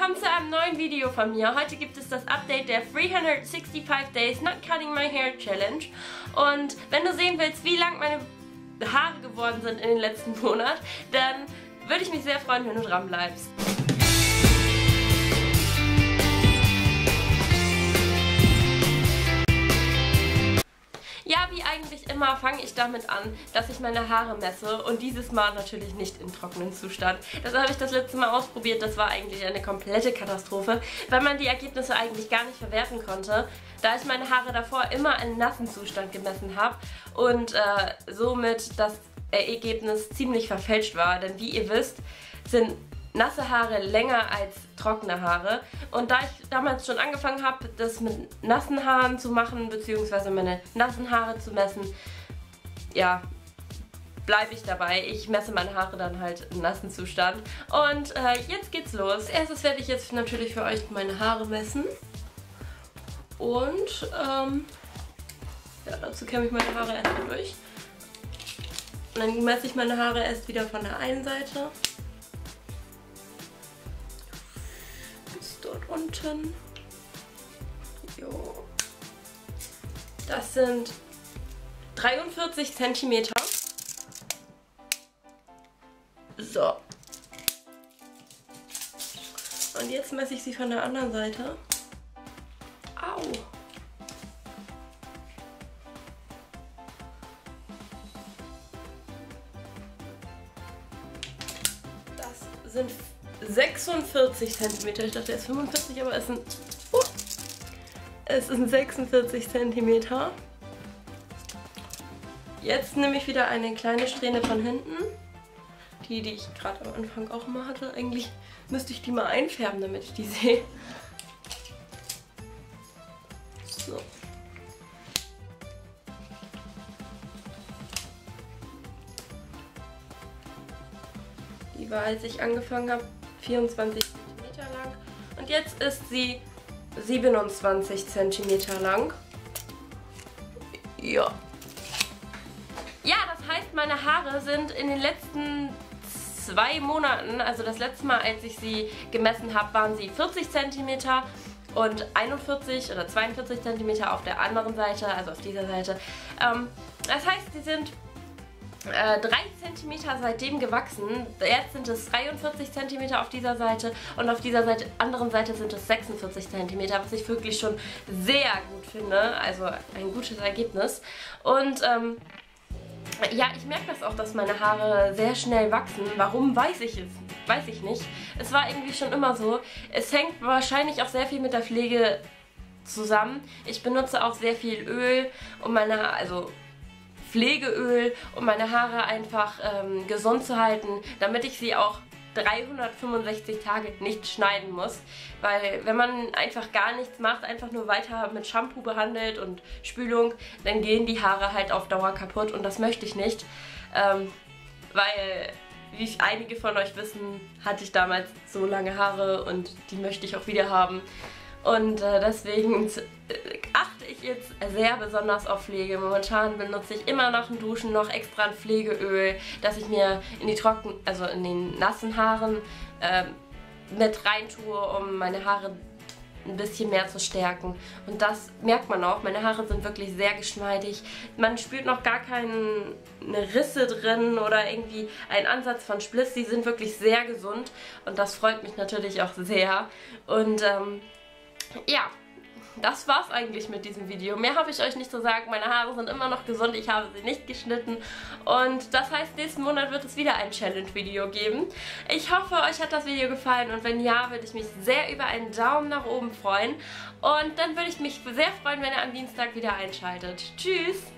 willkommen zu einem neuen Video von mir. Heute gibt es das Update der 365 Days Not Cutting My Hair Challenge. Und wenn du sehen willst, wie lang meine Haare geworden sind in den letzten Monat, dann würde ich mich sehr freuen, wenn du dran bleibst. Ja, wie eigentlich immer fange ich damit an, dass ich meine Haare messe und dieses Mal natürlich nicht im trockenen Zustand. Das habe ich das letzte Mal ausprobiert, das war eigentlich eine komplette Katastrophe, weil man die Ergebnisse eigentlich gar nicht verwerten konnte, da ich meine Haare davor immer in nassen Zustand gemessen habe und somit das Ergebnis ziemlich verfälscht war, denn wie ihr wisst, sind nasse Haare länger als trockene Haare. Und da ich damals schon angefangen habe, das mit nassen Haaren zu machen, beziehungsweise meine nassen Haare zu messen, ja, bleibe ich dabei. Ich messe meine Haare dann halt im nassen Zustand. Und jetzt geht's los. Als erstes werde ich jetzt natürlich für euch meine Haare messen. Und ja, dazu kämme ich meine Haare erstmal durch. Und dann messe ich meine Haare erst wieder von der einen Seite. Dort unten. Jo. Das sind 43 cm. So. Und jetzt messe ich sie von der anderen Seite. Au. Das sind 46 cm. Ich dachte erst 45, aber es sind 46 cm. Jetzt nehme ich wieder eine kleine Strähne von hinten. Die ich gerade am Anfang auch immer hatte. Eigentlich müsste ich die mal einfärben, damit ich die sehe. So. Die war, als ich angefangen habe, 24 cm lang und jetzt ist sie 27 cm lang. Ja. Ja, das heißt, meine Haare sind in den letzten 2 Monaten, also das letzte Mal, als ich sie gemessen habe, waren sie 40 cm und 41 oder 42 cm auf der anderen Seite, also auf dieser Seite. Das heißt, sie sind 3 cm seitdem gewachsen. Jetzt sind es 43 cm auf dieser Seite und auf dieser anderen Seite sind es 46 cm, was ich wirklich schon sehr gut finde. Also ein gutes Ergebnis. Und ja, ich merke das auch, dass meine Haare sehr schnell wachsen. Warum, weiß ich nicht. Es war irgendwie schon immer so. Es hängt wahrscheinlich auch sehr viel mit der Pflege zusammen. Ich benutze auch sehr viel Öl, um Pflegeöl, um meine Haare einfach gesund zu halten, damit ich sie auch 365 Tage nicht schneiden muss. Weil wenn man einfach gar nichts macht, einfach nur weiter mit Shampoo behandelt und Spülung, dann gehen die Haare halt auf Dauer kaputt und das möchte ich nicht. Weil, wie einige von euch wissen, hatte ich damals so lange Haare und die möchte ich auch wieder haben. Und deswegen achte ich jetzt sehr besonders auf Pflege. Momentan benutze ich immer nach dem Duschen noch extra ein Pflegeöl, das ich mir in in den nassen Haaren mit rein tue, um meine Haare ein bisschen mehr zu stärken. Und das merkt man auch. Meine Haare sind wirklich sehr geschmeidig. Man spürt noch gar keine Risse drin oder irgendwie einen Ansatz von Spliss. Die sind wirklich sehr gesund und das freut mich natürlich auch sehr. Und ja, das war's eigentlich mit diesem Video. Mehr habe ich euch nicht zu sagen. Meine Haare sind immer noch gesund. Ich habe sie nicht geschnitten. Und das heißt, nächsten Monat wird es wieder ein Challenge-Video geben. Ich hoffe, euch hat das Video gefallen. Und wenn ja, würde ich mich sehr über einen Daumen nach oben freuen. Und dann würde ich mich sehr freuen, wenn ihr am Dienstag wieder einschaltet. Tschüss!